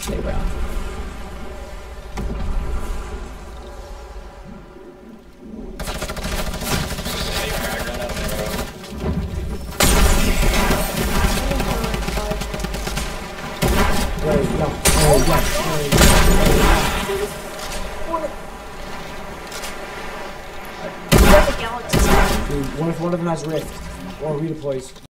Stay around. There you go. Dude, what if one of them has Rift? Or redeploys?